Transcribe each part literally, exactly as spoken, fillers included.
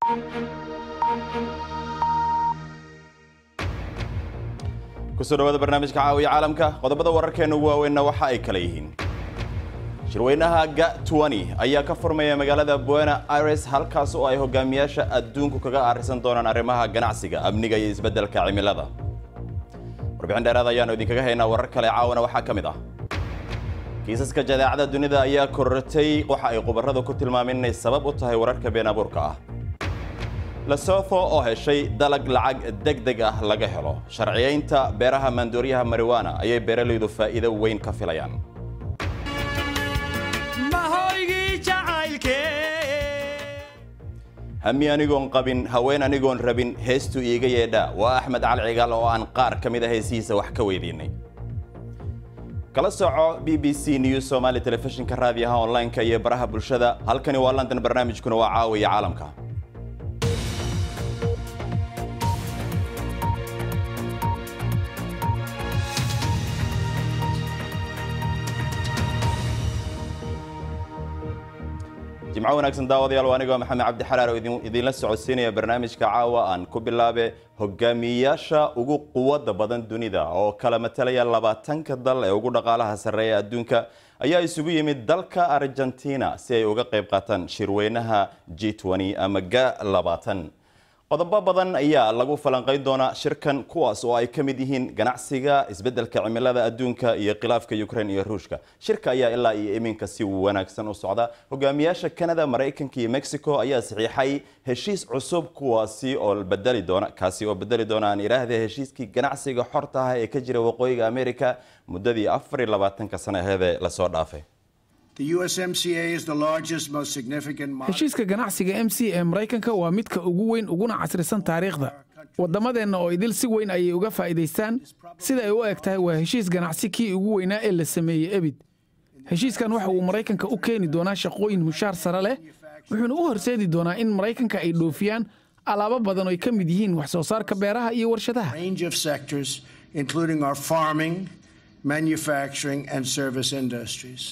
kusoo dhawaada barnaamijka caawiya caalamka qodobada wararkeena ugu waaweynna waxa ay kala yihiin shirweynaha G twenty ayaa ka furmaya magaalada Buenos Aires halkaas oo ay hogaamiyaasha adduunku kaga aarisan doonaan arrimaha ganacsiga amniga iyo isbeddelka cimilada warbixin dheeraad ayaanu idinkaga haynaa warar kale caawana waxaa ka mid ah kiisaska jadeecada dunida ayaa korortay waxa ay khubaradu ku tilmaameen inay sabab u tahay wararka been abuurka ah Lesotho oo heshay dalag lacag degdeg ah laga helo sharciyeynta beeraha maandooriyaha marijuana ayay beeralaydu faa'iido weyn ka filayaan hami anigoon qabin haween anigoon rabin heestu iiga yeedha waa Axmed Cali Cigaal oo aan qaar ka mid ah heesiisa wax ka weydiinay kala soco B B C News Somali Television-ka raadiyaha online-ka iyo baraha bulshada halkani waa London barnaamijkuna waa caawiya caalamka جمعة وناكسن داود يالو أنا محمد عبد الحلال وإذن لسه عسيني برنامج كعاوة عن كوبلابة هجامياشا وجو قوة بدن دنيا أو كلمة ليا لباتن كدل وجو نقالها سرية الدنيا أيها يسوي من دلك أرجنتينا سيوجا قيبقة شروينها جي twenty أما جا لباتن قضبا بدن أيها لجو فلانقيد دونا شركة كواس وأي كمديهن جناعسيجا إسبدل كعملة الدنيا يقلاف كيوكرين يروشكا شركة أيها إلا يمين كسي وناكسن وصعدا وجامياش كندا مريكان كي مكسيكو أيها صحيحي هشيس عصوب كواسي أو البدل دونا كاسي أو بدل دونا أن يراه ذا هشيس كي جناعسيجا حرتها يكجري وقوي أمريكا مدة أفر لباتن كسنة هذا لصور دافع The U S M C A is the largest, most significant heshiiska ganacsiga M C ee Mareykanka waa midka ugu weyn uguna casrisan taariikhda wadamadeena oo idil si weyn ay uga faa'iideystaan sida ay u egtahay waa heshiis ganacsi kii ugu weynaa ee la sameeyay abid heshiiskan waxa uu Mareykanka u keeni doonaa shaqooyin mushaar sare leh wuxuuna u horseedi doonaa in Mareykanka ay dhoofiyaan alaabo badan oo ay ka mid yihiin wax soo saarka beeraha iyo warshadaha range of sectors including our farming, manufacturing and service industries.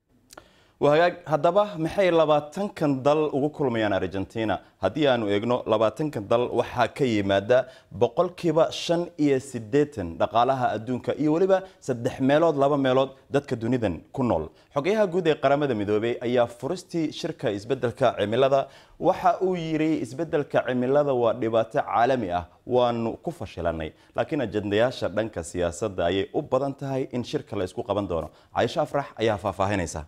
وهاج هدبه محي لباتن كان دل وقول ميان أرجنتينا هدي أنو إجنو لباتن كان دل وحكي مادة بقول كيبا شن إيه سدتن دقالها الدنيا إيه ولبا سدح ميلاد لبا ميلاد دت كدونيدن كنول حقيقة جودة قرامة دمدوبي أي فرستي شركة إسبدل كعملة وحقو يري إسبدل كعملة ودبات عالمية وانو كفش لاني لكن الجندياش دنك سياسة أي أبدان تهاي إن شركة لا يسقو قبل دونا عايشة أفرح أيها فافاهنيسا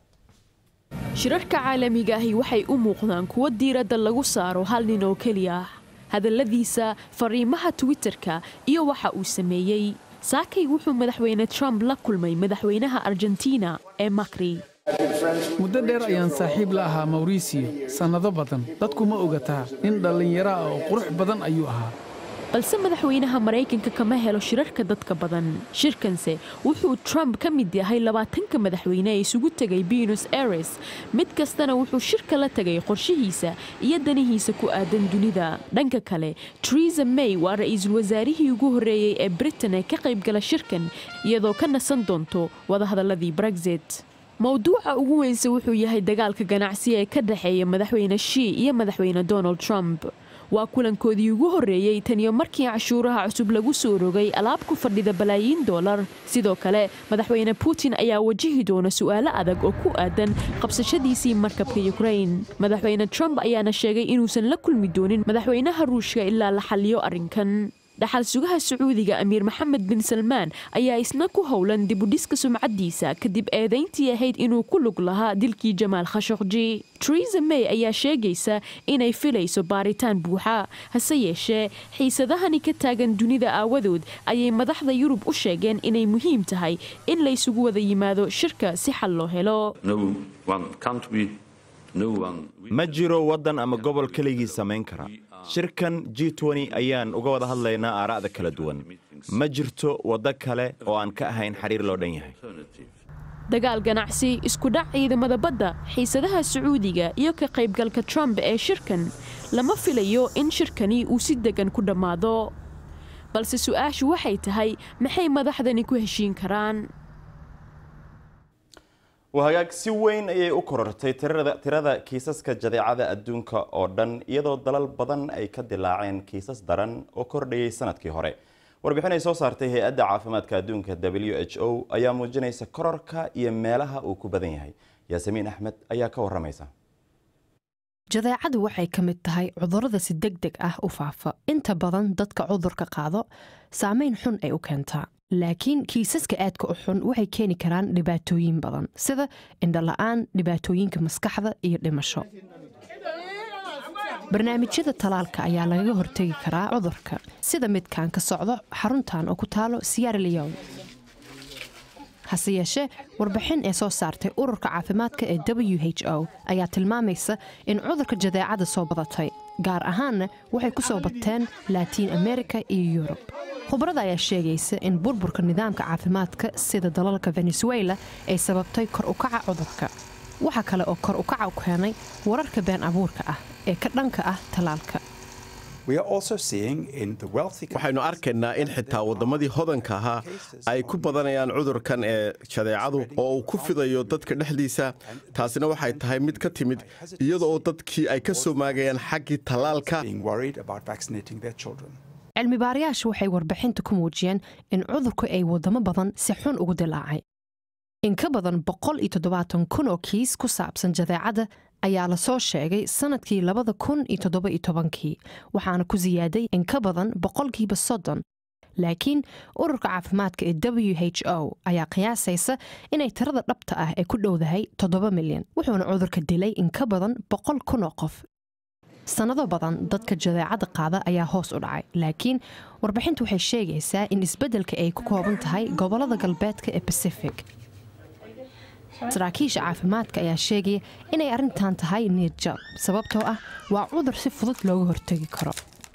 shirarka caalamiga ahi waxay u muuqdaan kuwa diiradda lagu saaro hal nin oo kaliya hadalladiisa fariimaha Twitter-ka iyo waxa uu sameeyay saakay wuxuu madaxweyne Trump la kulmay madaxweynaha Argentina ee Macri muddo dheer ayaan saaxiib la ahaa Mauricio sanado badan dadku ma ogataa in dhalinyaro ah oo qurux badan ayuu ahaa balse madaxweynaha Mareykanka kama helo shirarka dadka badan shirkanse wuxuu Trump ka mid yahay labaatanka madaxweyne ee isugu tagay Buenos Aires mid kastana wuxuu shirka la tagay qorshihiisa iyo danihiisa ku aadan dunida dhanka kale Theresa May waa ra'iisul wasaarihii ugu horeeyay ee Britain ee ka qayb gala shirkan iyadoo ka nasan doonto wada hadalladii Brexit mawduuca ugu weynse wuxuu yahay dagaalka ganacsi ee ka dhaxeeya madaxweyne Xi iyo madaxweyne Donald Trump waa kulankoodii ugu horeeyay tan iyo markii cashuuraha cusub lagu soo rogay alaab ku fadhida balaayiin dollar sidoo kale madaxweyne Putin ayaa wajihi doona su'aalo adag oo ku aadan qabsashadiisii markabka Ukraine madaxweyne Trump ayaana sheegay inuusan la kulmi doonin madaxweynaha Ruushka ilaa la xalliyo arrinkan dhaxal sugaha Sacuudiga Amiir Mohammed bin Salman ayaa isna ku howlan dib u dhiska sumcadiisa kadib eedayntii ahayd inuu ku lug lahaa dilkii Jamal Khashoggi Theresa May ayaa sheegaysa inay filayso baaritaan buuxa hase yeeshee xiisadahani ka taagan dunida aawadood ayay madaxda Yurub u sheegeen inay muhiim tahay in la isugu wada yimaado shirka si xal loo helo ma jiro wadan ama gobol kaligii samayn kara shirkan G twenty ayaan uga wada hadlaynaa aaraada kala duwan ma jirto wada kale oo aan ka ahayn xiriir loo dhan yahay dagaal ganacsi isku dhac ciidamada badda xiisadaha Sacuudiga iyo ka qaybgalka Trump ee shirkan lama filayo in shirkani uu si degan ku dhamaado balse su'aashu waxay tahay maxay madaxdani ku heshiin karaan وهاجاك si weyn ayay u korortay tirada tirada kiisaska jadeecada adduunka oo dhan iyadoo dalal badan ay ka dilaaceen kiisas daran oo kordhayay sanadkii hore. warbixin ay soo saartay hay'adda caafimaadka adduunka W H O ayaa muujinaysa kororka iyo meelaha uu ku badan yahay. Yaasmiin Axmed ayaa ka waramaysa. jadeecadu waxay ka mid tahay cudurrada si degdeg ah u faafa. Inta badan dadka cudurka qaado saameyn xun ay u keentaa. laakiin kiisaska aadka u xun waxay keeni karaan dhibaatooyin badan sida indho la'aan, dhibaatooyinka maskaxda iyo dhimasho. barnaamijyada talaalka ayaa lagaga hortagi karaa cudurka sida midkan ka socdo xaruntan oo ku taalo Sierra Leone. hase yeeshee warbixin ee soo saartay ururka caafimaadka ee W H O ayaa tilmaamaysa in cudurka jadeecada soo badatay, gaar ahaanna waxay ku soo bateen Latin America iyo Yurub. khubarada ayaa sheegaysa in burburka nidaamka caafimaadka sida dalalka Venezuela ay sababtay kor u kaca cudurka. waxa kale oo kor u kaca u keenay wararka been abuurka ah ee ka dhanka ah talaalka. waxaynu arkaynaa in xitaa waddamadii hodanka ahaa ay ku badanayaan cudurkan ee jadeecadu oo uu ku fidayo dadka dhexdiisa. taasina waxay tahay mid ka timid iyadoo dadkii ay ka soo maagayaan xaggii talaalka. cilmi baarayaashu waxay warbixinta ku muujiyeen in cudurku ay waddamo badan si xun ugu dilaacay. in ka badan boqol iyo toddobaatan kun oo kiis ku saabsan jadeecada ayaa la soo sheegay sanadkii labada kun iyo toddoba iyo tobankii, waxaana ku ziyaaday in ka badan boqolkiiba soddon. laakiin ururka caafimaadka ee W H O ayaa qiyaasaysa inay tirada dhabta ah ee ku dhowdahay toddoba milyan, wuxuuna cudurka dilay in ka badan boqol kun oo qof. sanado badan dadka jadeecada qaada ayaa hoos u dhacay, laakiin warbixintu waxay sheegaysaa in isbeddelka ay ku kooban tahay gobollada galbeedka ee Pacific. saraakiisha caafimaadka ayaa sheegaya inay arrintan tahay niyad jab sababtoo ah waa cudur si fudud looga hortagi karo.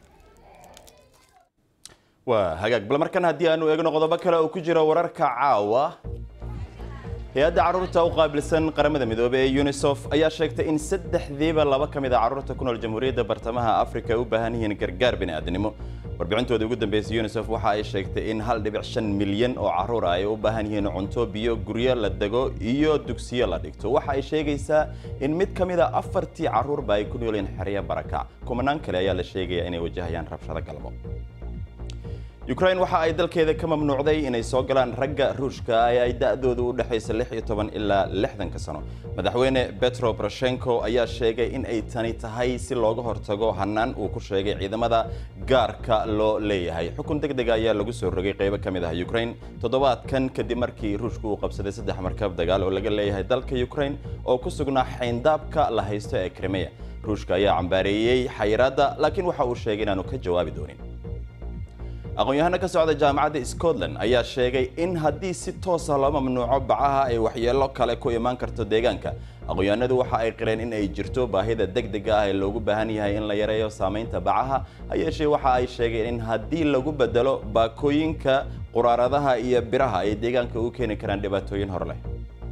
waa hagaag bal markan haddii aanu eegno qodobo kale oo ku jira wararka caawa. hay-adda carruurta u qaabilsan qaramada midoobay ee UNICEF ayaa sheegtay in saddexdiiba laba ka mid ah carruurta ku nool jamhuuriyadda bartamaha Afrika ay u baahan yihiin gargaar bini'aadanimo. warbixintooda ugu dambeysay UNICEF waxa ay sheegtay in hal dhibic shan milyan oo carruur ah ay u baahan yihiin cunto, biyo, guryo la dego iyo dugsiyo la dhigto. waxa ay sheegaysaa in mid ka mid ah afartii carruurba ay ku nooleen xeryo barakac. kumanaan kale ayaa la sheegayaa inay wajahayaan rabshado galmo. Ukraine waxa ay dalkeeda ka mamnuucday inay soo galaan ragga Ruushka ee ay da'doodu u dhaxayso lix iyo toban ilaa lixdan ka sano. madaxweyne Petro Poroshenko ayaa sheegay in ay tani tahay si looga hortago hanaan uu ku sheegay ciidamada gaarka loo leeyahay. xukun degdeg ah ayaa lagu soo rogay qaybo ka mid ah Ukraine toddobaadkan kadib markii Ruushku uu qabsaday saddex markab dagaal oo laga leeyahay dalka Ukraine oo ku sugnaa xayndaabka la haysto ee Crimea. Ruushka ayaa cambaareeyay xayiraadda, laakiin waxa uu sheegay inaanu ka jawaabi doonin. aqoon-yahano ka socda jaamacadda Scotland ayaa sheegay in haddii si toos ah loo mamnuuco bacaha ay waxyeello kale ku imaan karto deegaanka. aqoon-yahanadu waxa ay qireen in ay jirto baahida degdega ah ee loogu baahan yahay in la yareeyo saamaynta bacaha. ha yeeshee waxa ay sheegeen in haddii lagu bedelo baakooyinka, quraaradaha iyo biraha ay deegaanka u keeni karaan dhibaatooyin hor leh.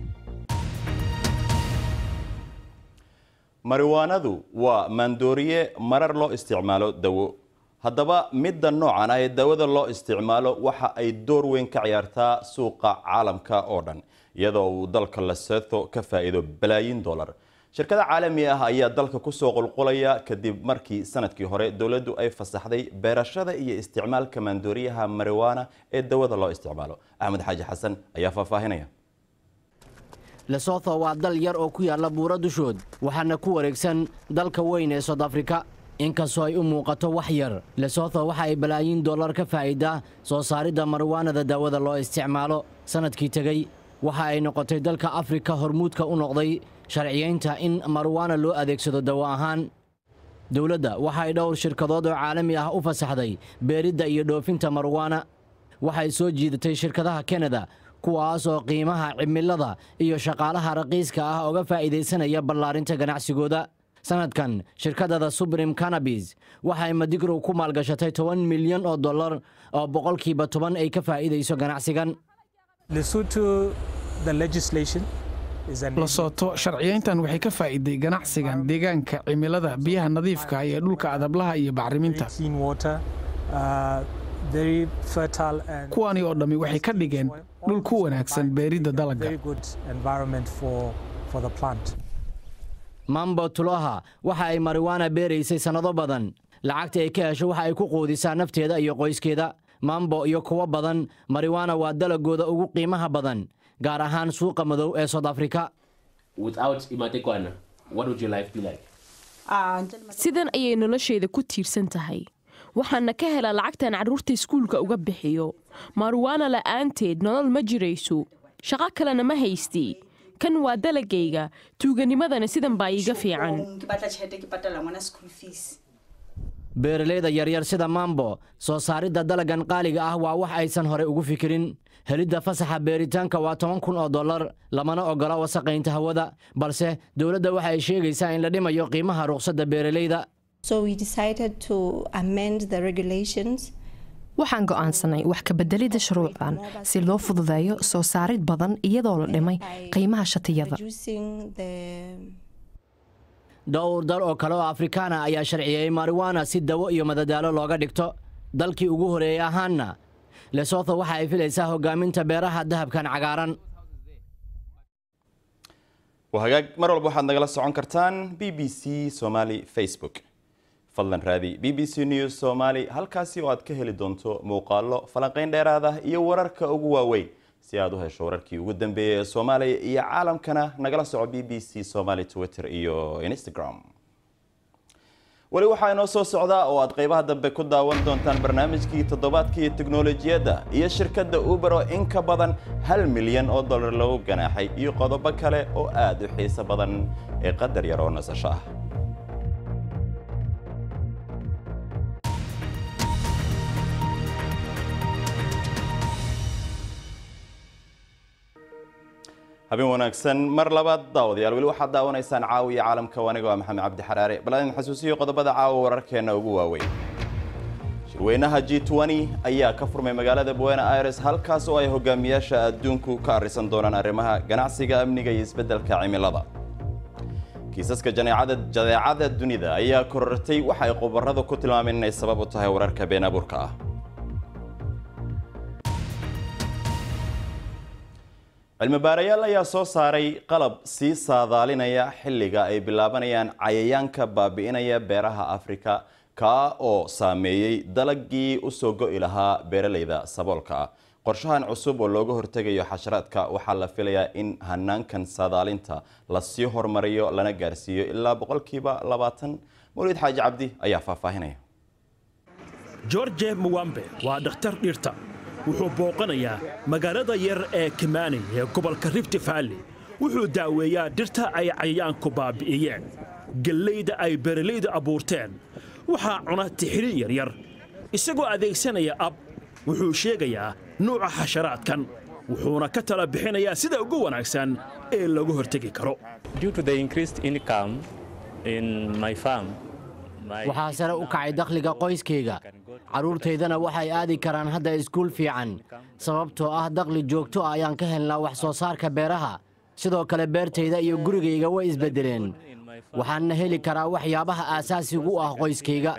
mariwaanadu waa maandooriye marar loo isticmaalo dawo. haddaba midda noocan ah ee dawada loo isticmaalo waxa ay door weyn ka ciyaartaa suuqa caalamka oo dhan, iyadoo uu dalka Lesotho ka faa'iido balaayiin dollar. shirkada caalami ah ayaa dalka ku soo qulqulaya kadib markii sanadkii hore dawladdu ay fasaxday beerashada iyo isticmaalka maandooriyaha marijuana ee dawada loo isticmaalo. Axmed Xaaji Xasan ayaa faahfaahinaya. Lesotho waa dal yar oo ku yaala buuro dushood, waxaana ku wareegsan dalka weyn ee South Africa. inkastoo ay u muuqato wax yar, Lesotho waxa ay balaayiin dollar ka faa'iidaa soo saaridda marijuanada daawada loo isticmaalo. sanadkii tagay waxa ay noqotay dalka Afrika hormuudka u noqday sharciyeynta in marijuana loo adeegsado dawo ahaan. dawladda waxa ay dhowr shirkadood oo caalami ah u fasaxday beeridda iyo dhoofinta marijuana. waxay soo jiidatay shirkadaha Canada, kuwaas oo qiimaha cimilada iyo shaqaalaha raqiiska ah uga faa'iideysanaya ballaarinta ganacsigooda. sanadkan shirkadada Supreme Cannabis waxay Madigro ku maalgashatay toban milyan oo dollar oo boqolkiiba toban ay ka faa'iideyso ganacsigan. Lesotho the legislation Lesotho sharciyeyntan waxay ka faa'iiday ganacsigan deegaanka, cimilada, biyaha nadiifka ah iyo dhulka adablaha iyo bacriminta. kuwani oo dhammi waxay ka dhigeen dhul ku wanaagsan beeridda dalagga. very good environment for for the plant. Mambo Tuloha waxa ay marijuana beeraysay sanado badan. Lacagta ay ka hesho waxa ay ku quudisaa nafteeda iyo qoyskeeda. Mambo iyo kuwa badan marijuana waa dalagooda ugu qiimaha badan, gaar ahaan suuqa madow ee South Africa. Without imatekwana, what would your life be like? sidan ayay nolosheeda ku tiirsan tahay. waxaana ka helaa lacagtan carruurta iskuulka uga bixiyo. marijuana la'aanteed nolol ma jirayso. shaqo kalena ma haystii. kan waa dalagayga. tuuganimadana sidan baa iiga fiican. beeralayda yaryar sida Mambo soo saaridda dalagan qaaliga ah waa wax aysan hore ugu fikirin. helidda fasaxa beeritaanka waa toban kun oo dollar, lamana ogola wasaqaynta hawada, balse dawladda waxa ay sheegaysaa in la dhimayo qiimaha ruqsadda beeralayda. So we decided to amend the regulations. waxaan go'aansanay wax ka beddelidda shuruucdan si loo fududeeyo soo saarid badan iyadoo la dhimay qiimaha shatiyada. dhowr dal oo kale oo Afrikaana ayaa sharciyey marijuana si dawo iyo madadaalo looga dhigto. dalkii ugu horeeyay ahaana Lesotho waxa ay filaysaa hogaaminta beeraha dahabkan cagaaran. wahagaag mar walba waxaad nagala socon kartaan B B C Somali Facebook. fadlan raadi B B C News Somali halkaasi oo aad ka heli doonto muuqaallo falanqayn dheeraad ah iyo wararka ugu waaweyn si aad u hesho wararkii ugu dambeeyay ee Soomaaliya iyo caalamkana nagala soco B B C Somali Twitter iyo Instagram. wali waxa inoo soo socda oo aad qaybaha dambe ku daawan doontaan barnaamijkii toddobaadkii teknoolajiyadda iyo shirkadda Uber oo in ka badan hal milyan oo dollar lagu ganaaxay iyo qodobo kale oo aad u xiiso badan ee qadar yar oo nasasho ah. habeen wanaagsan mar labaad daawadayaal wali waxaad daawanaysaan caawiya caalamka waniga waa maxamed cabdi xaraare balan xasuusiyo qodobada caawa wararkeena ugu waaweyn. shirweynaha G twenty ayaa ka furmay magaalada Buenos Aires halkaas oo ay hogaamiyaasha adduunku ka arisan doonaan arrimaha ganacsiga, amniga iyo isbeddelka cimilada. kiisaska janeecada jadeecada dunida ayaa korortay waxa ay qobarradu ku tilmaameen inay sabab u tahay wararka been abuurka ah. cilmi baarayaal ayaa soo saaray qalab sii saadaalinaya xilliga ay bilaabanayaan cayayaanka baabi'inaya beeraha Afrika ka oo saameeyay dalagii u soo go'i lahaa beeralayda saboolka ah. qorshahan cusub oo looga hortagayo xasharaadka waxaa la filayaa in hanaankan saadaalinta la sii hormariyo lana gaarsiiyo ilaa boqolkiiba labaatan. Mawlid Xaaji Cabdi ayaa faahfaahinaya. George Muwambe waa dhakhtar dhirta. wuxuu booqanayaa magaalada yar ee Kimani ee gobolka Rift Valley. wuxuu daaweeyaa dhirta ay cayayaanku baabi'iyeen. gallayda ay beeralayda abuurteen waxaa cuna tixriin yar yar. isagoo adeegsanaya ab wuxuu sheegayaa nooca xasharaadkan wuxuuna ka tala bixinayaa sida ugu wanaagsan ee lagu hortagi karo. Due to the increased income in my farm, waxaa sare u kacay dakhliga qoyskayga. carruurtaydana waxay aadi karaan hadda iskuul fiican sababtoo ah dakhli joogto ah ayaan ka helnaa wax soo saarka beeraha. sidoo kale beertayda iyo gurigayga way isbedeleen. waxaanna heli karaa waxyaabaha aasaasiga u ah qoyskayga.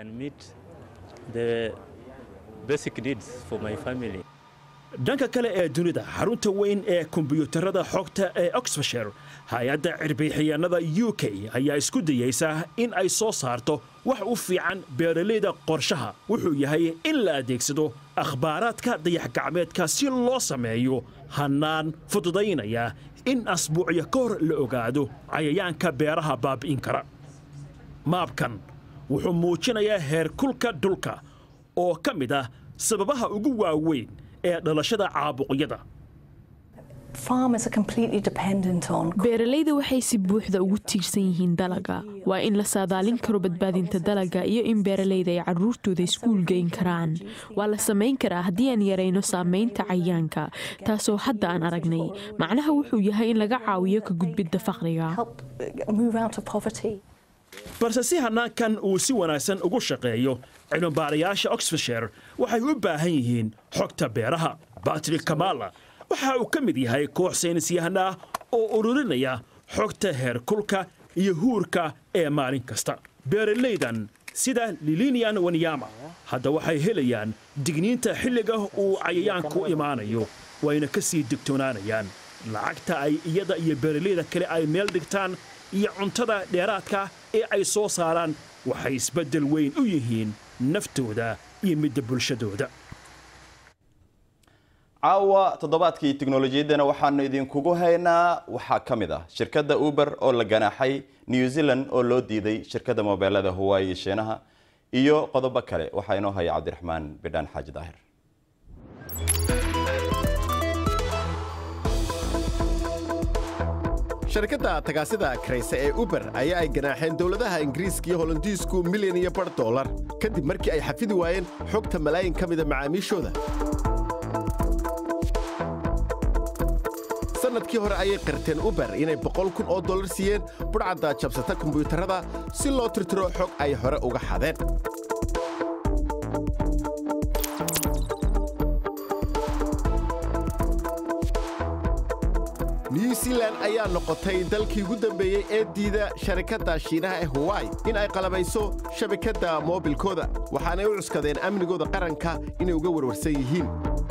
dhanka kale ee dunida xarunta weyn ee kombiyuutarada xogta ee Oxfordshire hay'adda cirbixiyaanada U K ayaa isku dayaysa in ay soo saarto wax u fiican beeralayda. qorshaha wuxuu yahay in la adeegsado akhbaaraadka dayax-gacmeedka si loo sameeyo hanaan fududaynaya in asbuucyo ka hor la ogaado cayayaanka beeraha baabi'in kara. maabkan wuxuu muujinayaa heerkulka dhulka oo ka mid ah sababaha ugu waaweyn ee dhalashada caabuqyada. beeralayda waxay si buuxda ugu tiirsan yihiin dalagga. waa in la saadaalin karo badbaadinta dalagga iyo in beeralayda ay carruurtooda iskuul geyn karaan. waa la samayn karaa haddii aan yarayno saamaynta cayayaanka, taasoo hadda aan aragnay. macnaha wuxuu yahay in laga caawiyo ka gudbidda faqriga. balse si hanaankan uu si wanaagsan ugu shaqeeyo, cilmibaarayaasha Oxfordshire waxay u baahan yihiin xogta beeraha. Patrick Kamala waxa uu ka mid yahay koox saynisyahan ah oo ururinaya xogta heerkulka iyo huurka ee maalin kasta. beeralaydan sida Lilinian Wanyama hadda waxay helayaan digniinta xilliga uu cayayaanku imaanayo wayna ka sii digtoonaanayaan lacagta ay iyada iyo beeraleyda kale ay meel dhigtaan iyo cuntada dheeraadka ee ay soo saaraan waxay isbeddel weyn u yihiin naftooda iyo midda bulshadooda caawa toddobaadkii tiknoolajiyadana waxaanu idinkugu haynaa waxaa ka mid ah shirkadda Uber oo la ganaaxay New Zealand oo loo diiday shirkadda mobilada Hawaii iyo Shiinaha iyo qodobo kale waxaa inoo haya Cabdiraxmaan Bidhaan Xaaji Daahir shirkadda tagaasida Krayse ee Uber ayaa ay ganaaxeen dawladaha Ingiriiska iyo Hollandiisku milyan iyo bar dollar kadib markii ay xafidi waayeen xogta malaayin ka mid ah macaamiishooda sanadkii hore ayay qirteen Uber inay boqol kun oo dollar siiyeen budcadda jabsata kombiyuutarada si loo tirtiro xog ay hore uga xadeen New Zealand ayaa noqotay dalkii ugu dambeeyay ee diida sharikadda Shiinaha ee Hawaii in ay qalabayso shabakadda moobilkooda waxaanay u cuskadeen amnigooda qaranka inay uga warwarsan yihiin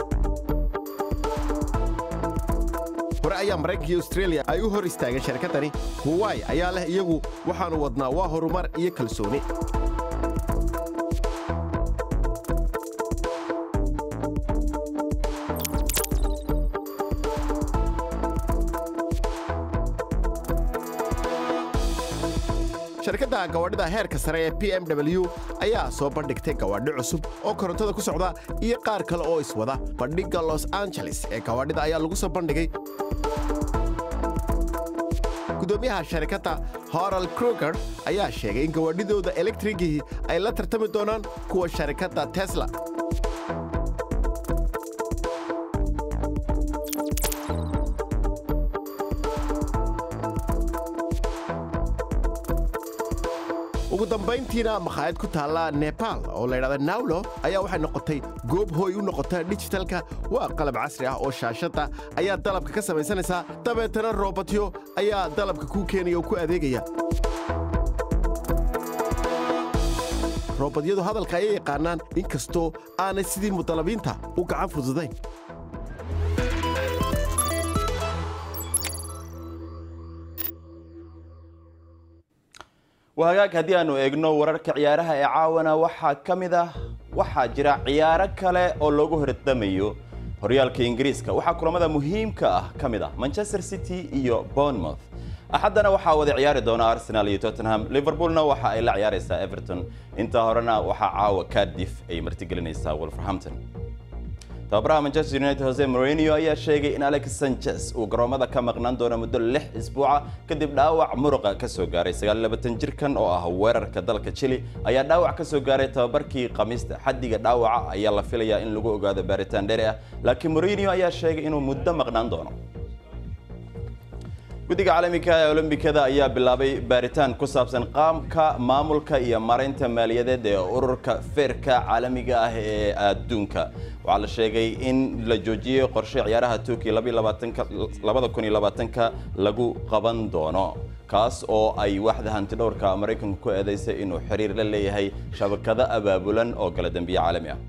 hore ayaa Mareykanka iyo Australia ay u hor istaageen shirkaddani Hawaii ayaa leh iyagu waxaanu wadnaa waa horumar iyo kalsooni shirkadda gawaadhida heerka sare ee B M W ayaa soo bandhigtay gawaadhi cusub oo korontada ku socda iyo qaar kale oo iswada bandhigga Los Angeles ee gawaadhida ayaa lagu soo bandhigay gudoomiyaha shirkadda Harold Kruger ayaa sheegay in gawaadhidooda elektrigii ay la tartami doonaan kuwa shirkadda Tesla ugu dambayntiina makhaayad ku taala Nepal oo la yiraahdo Naulo ayaa waxay noqotay goob hooy u noqota digitalka waa qalab casri ah oo shaashada ayaa dalabka ka samaysanaysa dabeetana robotyo ayaa dalabka ku keenaya oo ku adeegaya robotyadu hadalka ay yaqaanaan inkastoo aanay sidii mutalabiinta u gacan fududayn وهاجاك هدي أنو إجنو ورك عيارها إعاونة وحا كمدة وحا جرا عيارة كله أو لوجو هرتدميو هريال كإنجليزكا وحا كل مدة مهم كأه كمدة مانشستر سيتي إيو بورنموث أحدنا وحا وذي عيار دون أرسنال يوتنهام ليفربولنا وحا إلى عيار إسا إيفرتون انتهرنا وحا عاو كارديف أي مرتقلين إسا وولفرهامبتون تابرا مانشستر يونايتد هوزيه مورينيو ayaa sheegay in Alex Sanchez uu garoomada ka maqnaan doono muddo lix isbuuc kadib dhaawac muruqa ka soo gaaray sagaal iyo labaatan jirkan oo ah weerarka dalka Chile ayaa dhaawac ka soo gaaray tababarkii Khamiista xaddiga dhaawaca ayaa la filayaa in lagu ogaado baaritaan dheeri ah laakiin Mourinho ayaa sheegay inuu muddo maqnaan doono guddiga caalamiga ee Olombikada ayaa bilaabay baaritaan ku saabsan qaamka maamulka iyo maaraynta maaliyadeed ee ururka feerka caalamiga ah ee adduunka waxaa la sheegay in la joojiyay qorshe ciyaaraha Tokyo laba kun iyo labaatan lagu qaban doono kaas oo ay waaxda hanti dhowrka Mareykanka ku eedeysay inuu xiriir la leeyahay shabakada abaabulan oo kala dambiya caalami ah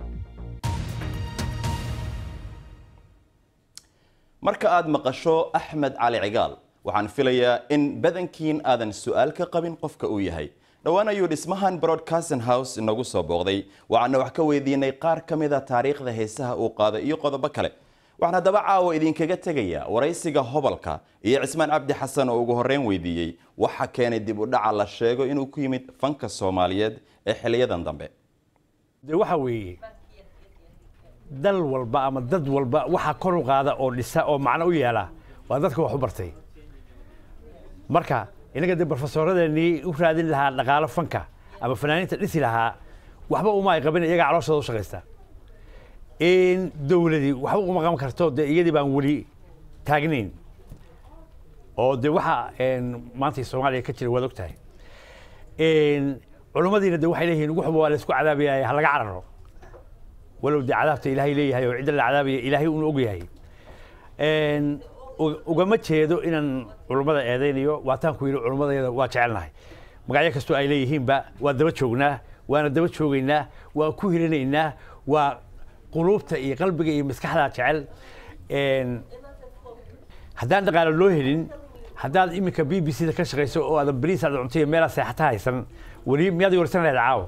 marka aad maqasho Axmed Cali Cigaal waxaan filayaa in badankiin aadan su'aal ka qabin qofka uu yahay dhawaan ayuu dhismahan Broadcasting House inagu soo booqday waxaana wax ka weydiinay qaar ka mid ah taariikhda heesaha uu qaaday iyo qodobo kale waxaan daba caawa idinkaga tagayaa waraysiga hobalka iyo Cismaan Cabdi Xasan oo ugu horreyn weydiiyay waxa keenay dib u dhaca la sheego inuu ku yimid fanka Soomaaliyeed ee xiliyadan dambe waxa weeye dal walba ama dad walba waxa kor u qaada oo dhisa oo macna u yeela waa dadka wax u bartay marka inaga dib professoradeeni u raadin lahaa dhaqaale fanka ama fanaaniinta dhisi lahaa waxba uma ay qabin iyaga calooshooda u shaqeysta in dawladii waxba uma qaban karto de iyadii baan wali taagnayn oo de waxa maanta Soomaaliya ka jira wada ogtahay in culimadiina de waxay leeyihiin waxba waa la isku cadaabiyaa ha laga cararo ولو دي عذابته إلهي ليه هي وعند العذاب إلهي ونوجيه إن وجمت شيء إن علماء أذينيو واتان كويلو علماء واتشعلناه مقاعد كستو إليهم بقى ودبت شوقنا وأنا دبت شوقنا وكوهلنا وقلوبته قلبك مسكحة تشعل haddaan dhaqaale loo helin haddaad iminka b b c da ka shaqayso oo aadan bariis aad cunto iyo meelaa seexata haysan weli miyaad warsan lahayd caawa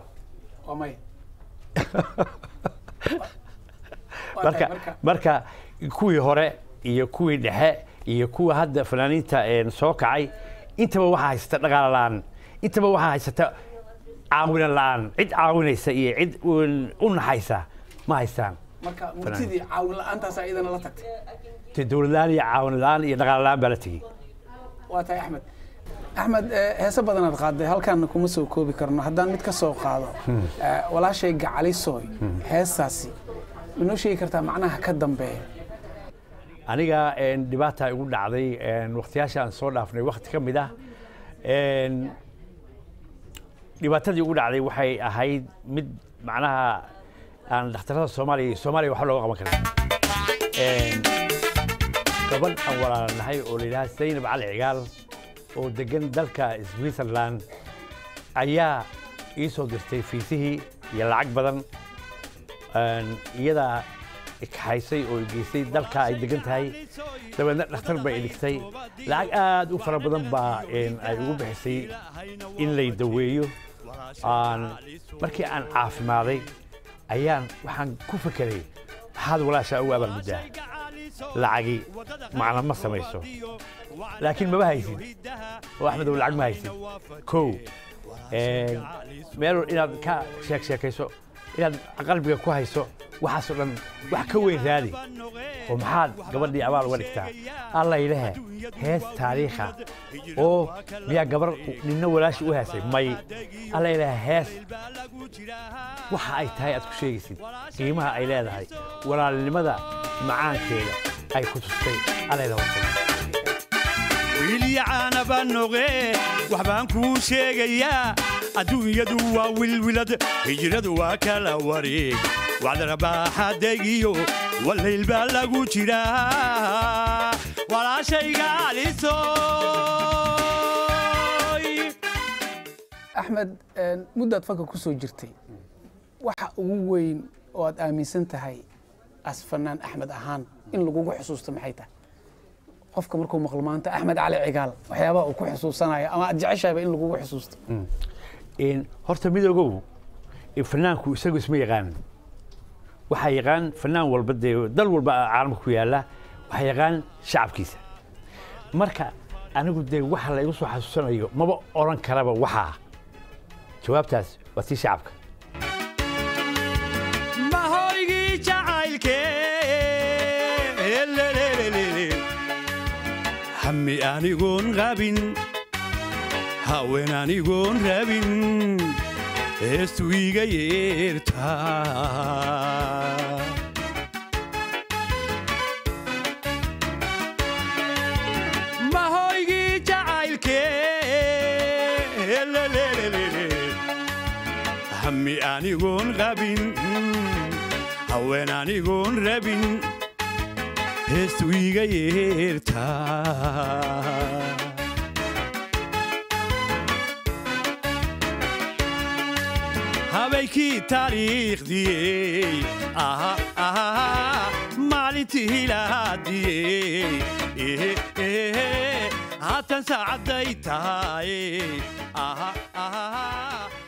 marka marka kuwii hore iyo kuwii dhexe iyo kuwa hadda fanaaniinta soo kacay intaba waxaa haysata dhaqaale la'aan intaba waxaa haysata caawina la'aan cid caawinaysa iyo cid u naxaysa ma haystaan marka murtidii caawin la'aantaas ayadana la tagtay dowlad la'aan iyo caawin la'aan iyo dhaqaale la'aan baa la tegey waa tahay axmed axmed heese badanaad qaaday halkaana kuma soo koobi karno haddaan mid ka soo qaado walaashay gacalisooy heestaasi inoo sheegi kartaa macnaha ka dambeeya aniga dhibaata igu dhacday waqtiyaasha aan soo dhaafnay waqti ka mid ah dhibaatadii ugu dhacday waxay ahayd mid macnaha aan dhakhtarada soomaaliya iyo soomaaliya wax looga qaban karin gabadh aan walaalanahay oo la yidhaha zaynab cali cigaal oo degan dalka switzerland ayaa ii soo dirtay fiisihii iyo lacag badan iyadaa kaxaysay oo geysay dalka ay degan tahay dabeedna dhakhtar bay dhigtay lacag aad u fara badan baa ay ugu bixisay in lay daweeyo markii aan caafimaaday ayaan waxaan ku fekeray maxaad walaashaa ugu abaalguddaa lacagi macna ma samayso laakiin maba haysid oo axmedow lacag ma haysid kow meel inaad ka sheek sheekayso inaad qalbiga ku hayso waxaasoo dhan wax ka weyn raadi oo maxaad gabadhii abaal uga dhigtaa alla ilahe hees taariikha oo miyaa gabar ninna walaashi u heesay may alla ilahe hees waxa ay tahay aad ku sheegaysid qiimaha ay leedahay walaalnimada macaankeeda ay ku tustay alla ilahe wiilyacaana baan noqee wax baan kuu sheegayaa adduunyadu waa wilwilad hijradu waa kala wareeg wacdarabaaxadegiyo wallayl baa lagu jiraa walaashayga alisoy axmed muddaad fanka ku soo jirtay waxa ugu weyn oo aad aaminsan tahay as fanaan axmed ahaan in lagugu xusuusto maxay tahay qofka markuu maqlo maanta axmed cali cigaal waxyaabaha uu ku xusuusanayo ama aad jeceshahayba in lagugu xusuusto horta midoogow fanaanku isagu isma yaqaan waxaa yaqaan fanaan walba dee dal walba caalamka ku yaalla waxaa yaqaan shacabkiisa marka anigu dee waxa la igu soo xasuusanayo maba oran karaba waxaa jawaabtaas waa tii shacabka mahoygii jacaylkee hammi anigoon qabin haween anigoon rabin heestu iga yeertaa mahoygii jacaylkee hammi anigoon qabin haween anigoon rabin heestu iga yeertaa habaykii taariikhdiyey aha aha maalintii hilaadiyey haatan saacadday tahay aha aha